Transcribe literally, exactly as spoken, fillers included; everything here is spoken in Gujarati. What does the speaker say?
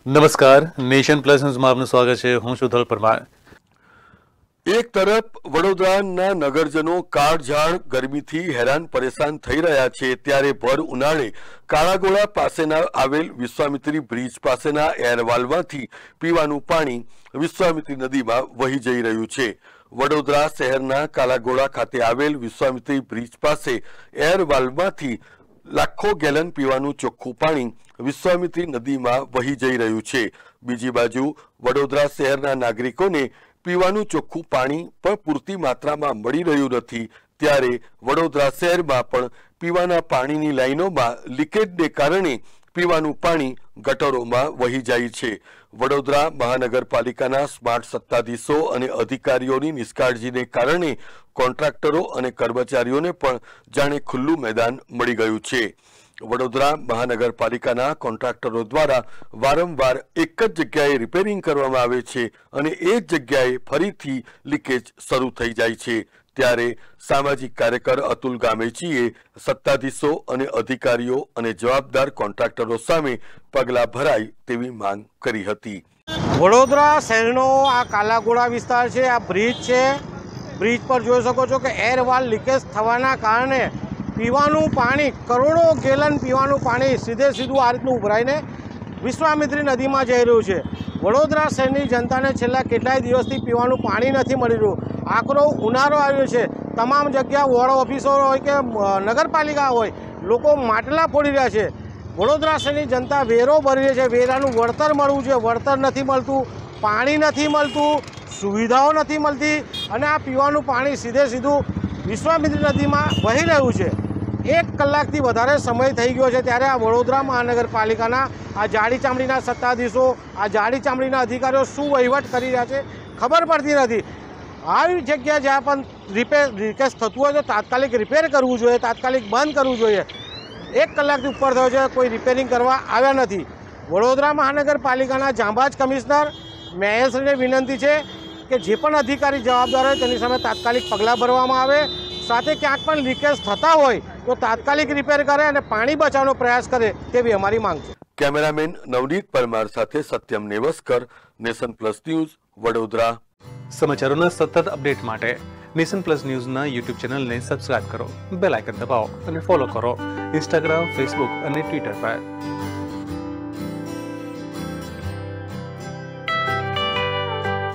નમસ્કાર, નેશન પ્લસ ન્યૂઝમાં આપનું સ્વાગત છે. હું છું ધોલ પરમાર. એક તરફ વડોદરાના નગરજનો કાળઝાળ ગરમીથી હેરાન પરેશાન થઈ રહ્યા છે, ત્યારે ભર ઉનાળે કાળાગોળા પાસેના આવેલ વિશ્વામિત્રી બ્રિજ પાસેના એરવાલમાંથી પીવાનું પાણી વિશ્વામિત્રી નદીમાં વહી જઈ રહ્યું છે. વડોદરા શહેરના કાળાગોળા ખાતે આવેલ વિશ્વામિત્રી બ્રિજ પાસે એરવાલમાંથી લાખો ગેલન પીવાનું ચોખ્ખું પાણી વિશ્વામિત્રી નદીમાં વહી જઈ રહ્યું છે. બીજી બાજુ વડોદરા શહેરના નાગરિકોને પીવાનું ચોખ્ખું પાણી પણ પૂરતી માત્રામાં મળી રહ્યું નથી, ત્યારે વડોદરા શહેરમાં પણ પીવાના પાણીની લાઈનોમાં લીકેજને કારણે પીવાનું પાણી ગટરોમાં વહી જાય છે. વડોદરા મહાનગરપાલિકાના સ્માર્ટ સત્તાધીશો અને અધિકારીઓની નિષ્કાળજીને કારણે કોન્ટ્રાક્ટરો અને કર્મચારીઓને પણ જાણે ખુલ્લું મેદાન મળી ગયું છે. વડોદરા મહાનગરપાલિકાના કોન્ટ્રાક્ટરો દ્વારા વારંવાર એક જ જગ્યાએ રિપેરિંગ કરવામાં આવે છે અને એ જ જગ્યાએ ફરીથી લીકેજ શરૂ થઈ જાય છે. ત્યારે સામાજિક કાર્યકર અતુલ ગામેચીએ સત્તાધીશો અને અધિકારીઓ અને જવાબદાર કોન્ટ્રાક્ટરો સામે પગલાં ભરાય તેવી માંગ કરી હતી. વડોદરા શહેરનો આ કાલાગોળા વિસ્તાર છે, આ બ્રિજ છે. બ્રિજ પર જોઈ શકો છો કે એરવાલ લીકેજ થવાના કારણે પીવાનું પાણી, કરોડો ગેલન પીવાનું પાણી સીધે સીધું આ રીતનું ઉભરાઈને વિશ્વામિત્રી નદીમાં જઈ રહ્યું છે. વડોદરા શહેરની જનતાને છેલ્લા કેટલાય દિવસથી પીવાનું પાણી નથી મળી રહ્યું. આકરો ઉનાળો આવ્યો છે. તમામ જગ્યા વોર્ડ ઓફિસો હોય કે નગરપાલિકા હોય, લોકો માટલા ફોડી રહ્યા છે. વડોદરા શહેરની જનતા વેરો ભરી રહી છે. વેરાનું વળતર મળવું જોઈએ, વળતર નથી મળતું, પાણી નથી મળતું, સુવિધાઓ નથી મળતી અને આ પીવાનું પાણી સીધે સીધું વિશ્વામિત્રી નદીમાં વહી રહ્યું છે. એક કલાકથી વધારે સમય થઈ ગયો છે, ત્યારે આ વડોદરા મહાનગરપાલિકાના આ જાડી ચામડીના સત્તાધીશો, આ જાડી ચામડીના અધિકારીઓ શું વહીવટ કરી રહ્યા છે ખબર પડતી નથી. આવી જગ્યા જ્યાં પણ રિપેર લીકેજ થતું હોય તો તાત્કાલિક રિપેર કરવું જોઈએ, તાત્કાલિક બંધ કરવું જોઈએ. એક કલાકથી ઉપર થયો છે, કોઈ રિપેરિંગ કરવા આવ્યા નથી. વડોદરા મહાનગરપાલિકાના જાંબાજ કમિશનર મેયરશ્રીને વિનંતી છે કે જે પણ અધિકારી જવાબદાર હોય તેની સામે તાત્કાલિક પગલાં ભરવામાં આવે. સાથે ક્યાંક પણ લીકેજ થતા હોય તો તાત્કાલિક રિપેર કરે અને પાણી બચાવવાનો પ્રયાસ કરે તેવી અમારી માંગ છે. કેમેરામેન નવનીત પરમાર સાથે Satyam Nevaskar, Nation Plus News, Vadodara. સમાચારોના સતત અપડેટ માટે નેશન પ્લસ ન્યૂઝના યુટ્યુબ ચેનલને સબસ્ક્રાઇબ કરો, બેલ આઇકન દબાવો અને ફોલો કરો ઇન્સ્ટાગ્રામ, ફેસબુક અને ટ્વિટર પર.